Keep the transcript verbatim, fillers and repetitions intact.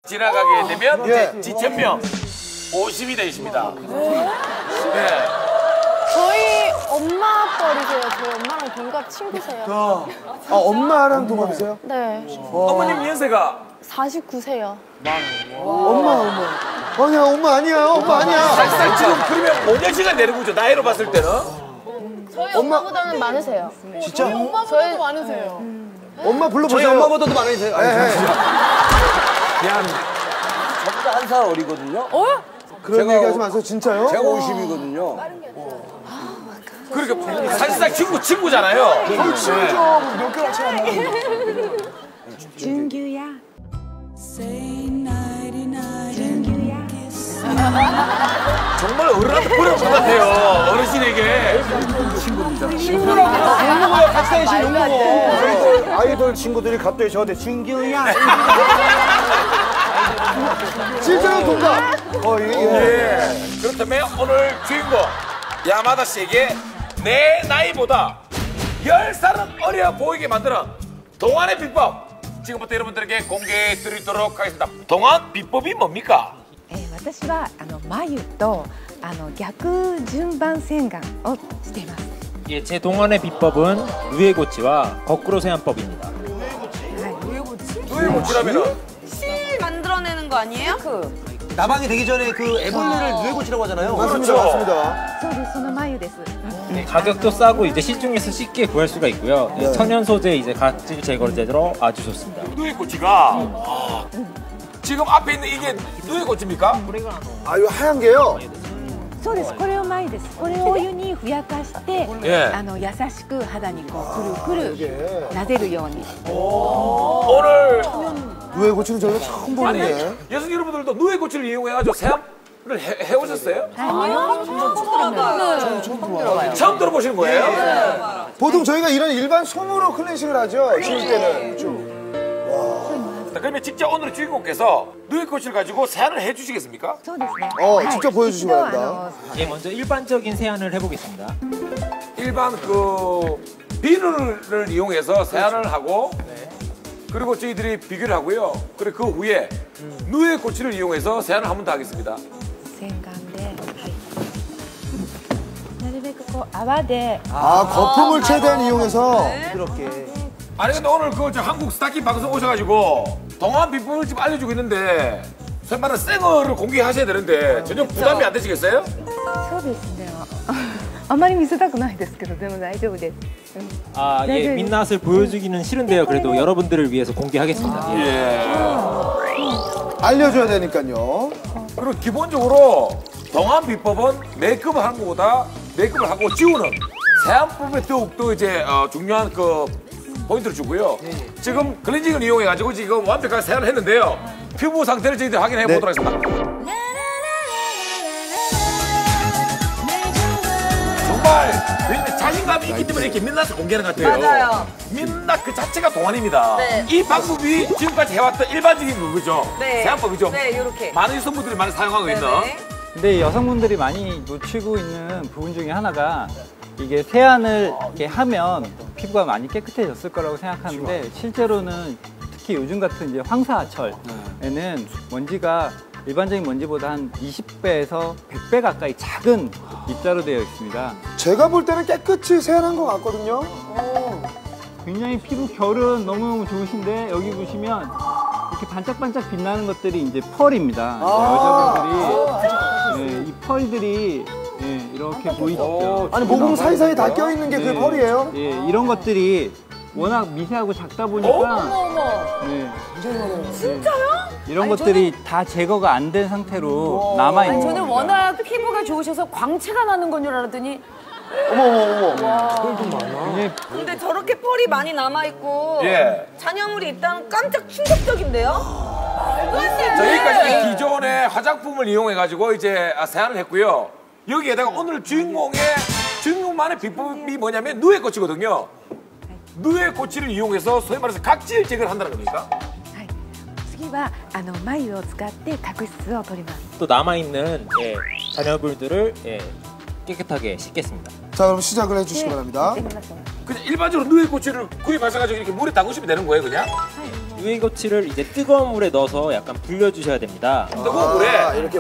지나가게 되면 예. 지천명 오십이 되십니다. 네. 저희 엄마 뻘이세요. 저희 엄마랑 동갑 친구세요. 아, 아 엄마랑 동갑이세요? 네. 어머님 연세가 사십구 세요. 엄마, 엄마. 아니야, 엄마 아니야, 엄마 아니야. 사실상 지금 그러면 오 년씩은 내는 거죠. 나이로 봤을 때는. 저희 엄마보다는 많으세요. 진짜? 저희 많으세요. 엄마 불러보세요. 저희 엄마보다도 많으세요. 예, 예. 미안합니다. 저보다 한 살 어리거든요. 어? 그런 제가- 얘기 하지 마세요, 진짜요? 제가 오십이거든요. 그러니까 사실상 친구 친구잖아요. 친구죠. 몇 개월 차이 안 나는데. 준규야. 정말 어른한테 부러운 것 같아요. 어르신에게. 용모고요, 같이 다니신 용모고. 아이돌, 아이돌 친구들이 갑자기 저한테 준규야. 실제로 동갑. 어, 예, 예. 예. 그렇다면 오늘 주인공 야마다 씨에게 내 나이보다 열 살은 어려 보이게 만드는 동안의 비법 지금부터 여러분들에게 공개해 드리도록 하겠습니다. 동안 비법이 뭡니까? えー私はあの眉とあの逆順番洗顔をしています。 예, 제 동안의 비법은 누에고치와 거꾸로 세안법입니다. 누에고치라면은 실 만들어내는 거 아니에요? 나방이 되기 전에 그 애벌레를 누에고치라고 하잖아요. 맞습니다, 그렇죠. 맞습니다. そうですその眉です。 네, 가격도 싸고 이제 시중에서 쉽게 구할 수가 있고요. 네, 천연 소재 이제 각질 제거제로 아주 좋습니다. 누에고치가 아, 지금 앞에 있는 이게 누에고치입니까? 아, 이거 하얀 게요? そうですこれを眉です。これをお湯にふやかして、 예. あの優しく肌にこうくるくる撫でるように。 오늘 누에고치는 저희가 처음 아니 보는데. 여성 여러분들도 누에고치를 이용해가지고 세안을 해, 해오셨어요? 아니요. 처음 들어보시는 거예요? 보통 저희가 이런 일반 솜으로 클렌싱을 하죠, 지울 때는. 좀. 자, 그러면 직접 오늘 주인공께서 누에고치를 가지고 세안을 해주시겠습니까? そうですね。 어, はい 직접 보여주시기 一度 바랍니다. あの 예, 먼저 일반적인 세안을 해보겠습니다. 일반 그 비누를 이용해서 세안을 하고 그리고 저희들이 비교를 하고요. 그리고 그 후에 누에고치를 이용해서 세안을 한 번 더 하겠습니다. 洗顔で、はい。なるべくこう泡で 아, 거품을 최대한 이용해서 부드럽게. 아니 근데 오늘 그 저 한국 스타킹 방송 오셔가지고 동안 비법을 지금 알려주고 있는데 설마는 생얼을 공개하셔야 되는데 전혀 부담이 안 되시겠어요? そうですね。あまり見せたくないですけど、でも大丈夫です。 아, 네, 예, 네. 민낯을 보여주기는 싫은데요. 그래도 여러분들을 위해서 공개하겠습니다. 예. 예. 알려줘야 되니까요. 그리고 기본적으로 동안 비법은 메이크업을 하는 것보다 메이크업을 하고 지우는 세안법에 더욱더 이제 어, 중요한 그 포인트를 주고요. 지금 클렌징을 이용해가지고 지금 완벽하게 세안을 했는데요. 피부 상태를 저희들 확인해 네. 보도록 하겠습니다. 정말 왠지 자신감이 있기 때문에 이렇게 민낯을 공개하는 것 같아요. 맞아요. 민낯 그 자체가 동안입니다. 네. 이 방법이 지금까지 해왔던 일반적인 그거죠. 네. 세안법이죠. 네, 요렇게. 많은 여성분들이 많이 사용하고 있는. 네네. 근데 여성분들이 많이 놓치고 있는 부분 중에 하나가 이게 세안을 이렇게 하면 피부가 많이 깨끗해졌을 거라고 생각하는데 실제로는 특히 요즘 같은 이제 황사철에는 먼지가 일반적인 먼지보다 한 이십 배에서 백 배 가까이 작은 입자로 되어 있습니다. 제가 볼 때는 깨끗이 세안한 것 같거든요. 굉장히 피부 결은 너무너무 좋으신데 여기 보시면 이렇게 반짝반짝 빛나는 것들이 이제 펄입니다. 여자분들이 네, 이 펄들이 네, 이렇게 보이시죠? 아니, 모공 사이사이 다 껴있는 게 그 네. 펄이에요? 예, 이런 것들이 워낙 미세하고 작다 보니까 네. 진짜요? 이런 것들이 다 제거가 안 된 상태로 남아 있는 저는 겁니다. 워낙 피부가 좋으셔서 광채가 나는 건 줄 알았더니 어머, 어머, 어머. 굉장히 근데 저렇게 펄이 많이 남아있고 예. 잔여물이 있다는 깜짝 충격적인데요? 말도 안 돼. 자, 여기까지 기존의 화장품을 이용해가지고 이제 아, 세안을 했고요. 여기에다가 오늘 주인공의, 주인공만의 비법이 뭐냐면 누에고치거든요. 누에고치를 이용해서 소위 말해서 각질 제거를 한다는 겁니까? はい。次はあの眉を使って角質を取ります。 또 남아있는 예, 잔여물들을 예, 깨끗하게 씻겠습니다. 자, 그럼 시작을 해주시기 바랍니다. 그냥 일반적으로 누에고치를 구입하셔가지고 이렇게 물에 담그시면 되는 거예요, 그냥? はい。 유해고치를 이제 뜨거운 물에 넣어서 약간 불려주셔야 됩니다. 뜨거운 물에 이렇게